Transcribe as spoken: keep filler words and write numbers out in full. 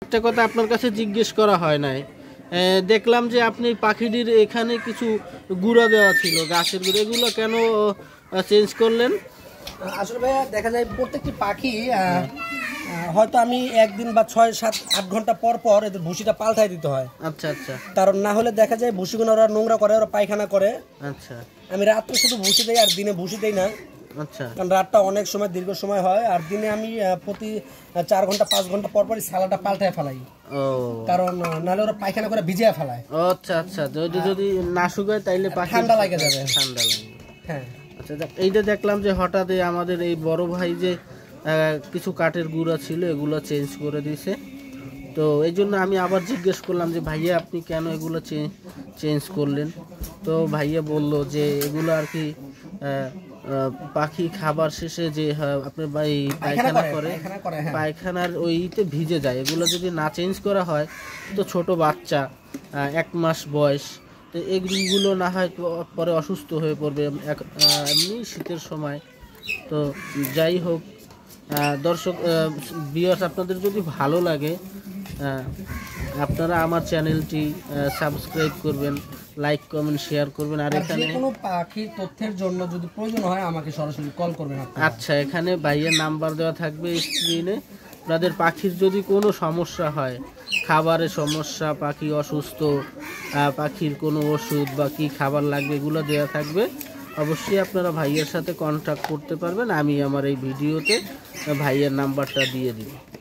একটা কথা আপনার কাছে জিজ্ঞেস করা হয় নাই, দেখলাম যে আপনি পাখিটির এখানে কিছু গুঁড়া দেওয়া ছিল, গাছের গুঁড়ো, এগুলো কেন চেঞ্জ করলেন? আসলে ভাইয়া দেখা যায় প্রত্যেকটি পাখি হয়তো আমি একদিন বা ছয় সাত আট ঘন্টা পর পর এদের ভুসিটা পাল্টাই দিতে হয়। আচ্ছা আচ্ছা। কারণ না হলে দেখা যায় ভুসিগুলো ওরা নোংরা করে, ওরা পায়খানা করে। আচ্ছা। আমি রাত্রে শুধু ভুসি দেই আর দিনে ভুসি দেই না। আচ্ছা। কারণ রাতটা অনেক সময় দীর্ঘ সময় হয়, আর দিনে আমি প্রতি চার ঘন্টা পাঁচ ঘন্টা পর পরই সালাটা পাল্টায় ফেলাই। ও, কারণ নাহলে ওরা পায়খানা করে ভিজিয়ে ফেলায়। আচ্ছা আচ্ছা। যদি যদি না শুকায় তাইলে ঠান্ডা লাগে যাবে। ঠান্ডা লাগে, হ্যাঁ। আচ্ছা, এইটা দেখলাম যে হঠাৎ আমাদের এই বড় ভাই যে কিছু কাঠের গুঁড়া ছিল এগুলো চেঞ্জ করে দিয়েছে, তো এই জন্য আমি আবার জিজ্ঞেস করলাম যে ভাইয়া আপনি কেন এগুলো চেঞ্জ করলেন? তো ভাইয়া বলল যে এগুলো আর কি পাখি খাবার শেষে যে আপনার পায়খানা করে, পায়খানার ওইতে ভিজে যায়, এগুলো যদি না চেঞ্জ করা হয় তো ছোট বাচ্চা এক মাস বয়স, তো এগুলো না হয় পরে অসুস্থ হয়ে পড়বে এমনি শীতের সময়। তো যাই হোক দর্শক ভিউয়ার্স, আপনাদের যদি ভালো লাগে আপনারা আমার চ্যানেলটি সাবস্ক্রাইব করবেন, লাইক কমেন্ট শেয়ার করবেন। আর এখানে কোনো পাখির তথ্যের জন্য যদি প্রয়োজন হয় আমাকে সরাসরি কল করবেন। আচ্ছা, এখানে ভাইয়ের নাম্বার দেওয়া থাকবে স্ক্রিনে। আপনাদের পাখির যদি কোনো সমস্যা হয়, খাবারের সমস্যা, পাখি অসুস্থ, পাখির কোনো ওষুধ বা কী খাবার লাগবে এগুলো দেওয়া থাকবে, অবশ্যই আপনারা ভাইয়ের সাথে কন্ট্যাক্ট করতে পারবেন। আমি আমার এই ভিডিওতে ভাইয়ের নাম্বারটা দিয়ে দিব।